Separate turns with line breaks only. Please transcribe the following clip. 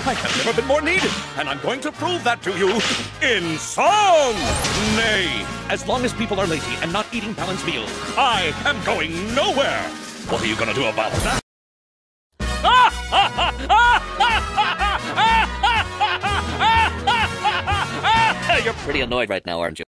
I have never been more needed, and I'm going to prove that to you in song! Nay, as long as people are lazy and not eating balanced meals, I am going nowhere! What are you gonna do about that?
You're pretty annoyed right now, aren't you?